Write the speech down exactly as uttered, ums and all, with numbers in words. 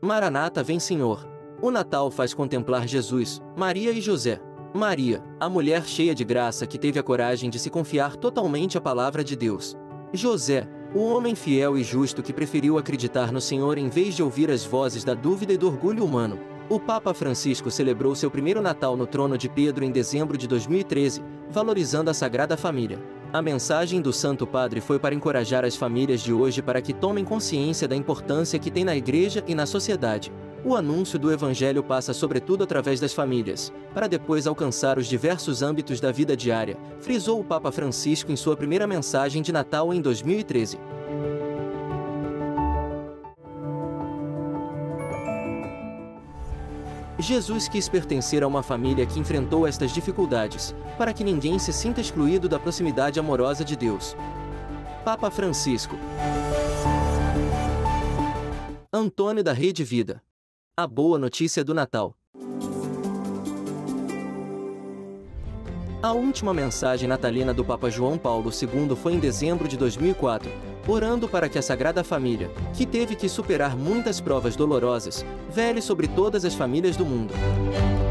Maranata, vem Senhor. O Natal faz contemplar Jesus, Maria e José. Maria, a mulher cheia de graça que teve a coragem de se confiar totalmente à palavra de Deus. José, o homem fiel e justo que preferiu acreditar no Senhor em vez de ouvir as vozes da dúvida e do orgulho humano. O Papa Francisco celebrou seu primeiro Natal no trono de Pedro em dezembro de dois mil e treze, valorizando a Sagrada Família. A mensagem do Santo Padre foi para encorajar as famílias de hoje para que tomem consciência da importância que tem na Igreja e na sociedade. O anúncio do Evangelho passa sobretudo através das famílias, para depois alcançar os diversos âmbitos da vida diária, frisou o Papa Francisco em sua primeira mensagem de Natal em dois mil e treze. Jesus quis pertencer a uma família que enfrentou estas dificuldades, para que ninguém se sinta excluído da proximidade amorosa de Deus. Papa Francisco. Antônio da Rede Vida. A boa notícia do Natal. A última mensagem natalina do Papa João Paulo segundo foi em dezembro de dois mil e quatro, orando para que a Sagrada Família, que teve que superar muitas provas dolorosas, vele sobre todas as famílias do mundo.